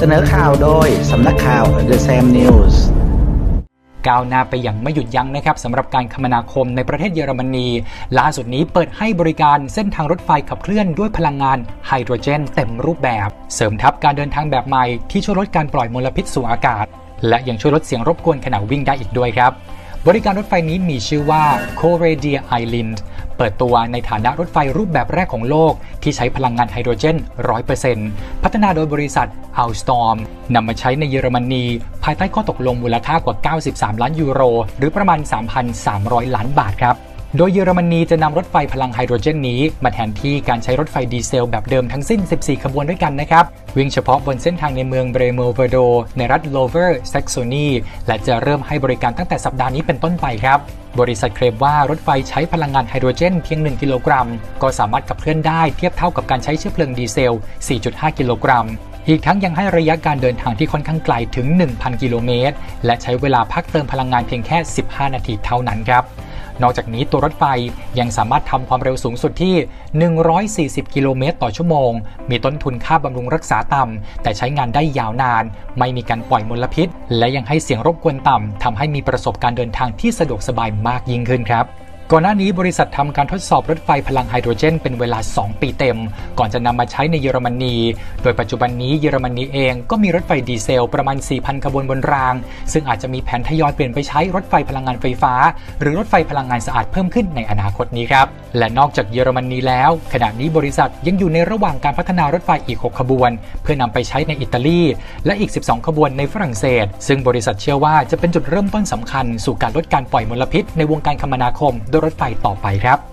เสนอข่าวโดยสำนักข่าว The Sam News ก้าวหน้าไปอย่างไม่หยุดยั้งนะครับสำหรับการคมนาคมในประเทศเยอรมนีล่าสุดนี้เปิดให้บริการเส้นทางรถไฟขับเคลื่อนด้วยพลังงานไฮโดรเจนเต็มรูปแบบเสริมทับการเดินทางแบบใหม่ที่ช่วยลดการปล่อยมลพิษสู่อากาศและยังช่วยลดเสียงรบกวนขณะวิ่งได้อีกด้วยครับบริการรถไฟนี้มีชื่อว่า Coradia Island เปิดตัวในฐานะรถไฟรูปแบบแรกของโลกที่ใช้พลังงานไฮโดรเจน 100% พัฒนาโดยบริษัท Alstom นำมาใช้ในเยอรมนีภายใต้ข้อตกลงมูลค่ากว่า93ล้านยูโรหรือประมาณ 3,300 ล้านบาทครับโดยเยอรมนีจะนำรถไฟพลังไฮโดรเจนนี้มาแทนที่การใช้รถไฟดีเซลแบบเดิมทั้งสิ้น14ขบวนด้วยกันนะครับวิ่งเฉพาะบนเส้นทางในเมืองเบรโมเวอร์โดในรัฐโลเวอร์แซกโซนีและจะเริ่มให้บริการตั้งแต่สัปดาห์นี้เป็นต้นไปครับบริษัทเคลมว่ารถไฟใช้พลังงานไฮโดรเจนเพียง1กิโลกรัมก็สามารถขับเคลื่อนได้เทียบเท่ากับการใช้เชื้อเพลิงดีเซล 4.5 กิโลกรัมอีกทั้งยังให้ระยะการเดินทางที่ค่อนข้างไกลถึง 1,000 กิโลเมตรและใช้เวลาพักเติมพลังงานเพียงแค่15นาทีเท่านั้นครับนอกจากนี้ตัวรถไฟยังสามารถทำความเร็วสูงสุดที่140กิโลเมตรต่อชั่วโมงมีต้นทุนค่าบำรุงรักษาต่ำแต่ใช้งานได้ยาวนานไม่มีการปล่อยมลพิษและยังให้เสียงรบกวนต่ำทำให้มีประสบการณ์เดินทางที่สะดวกสบายมากยิ่งขึ้นครับก่อนหน้านี้บริษัททำการทดสอบรถไฟพลังไฮโดรเจนเป็นเวลา2ปีเต็มก่อนจะนำมาใช้ในเยอรมนีโดยปัจจุบันนี้เยอรมนีเองก็มีรถไฟดีเซลประมาณ 4,000 ขบวนบนรางซึ่งอาจจะมีแผนทยอยเปลี่ยนไปใช้รถไฟพลังงานไฟฟ้าหรือรถไฟพลังงานสะอาดเพิ่มขึ้นในอนาคตนี้ครับและนอกจากเยอรมนีแล้วขณะนี้บริษัทยังอยู่ในระหว่างการพัฒนารถไฟอีก6ขบวนเพื่อนำไปใช้ในอิตาลีและอีก12ขบวนในฝรั่งเศสซึ่งบริษัทเชื่อว่าจะเป็นจุดเริ่มต้นสำคัญสู่การลดการปล่อยมลพิษในวงการคมนาคมด้วยรถไฟต่อไปครับ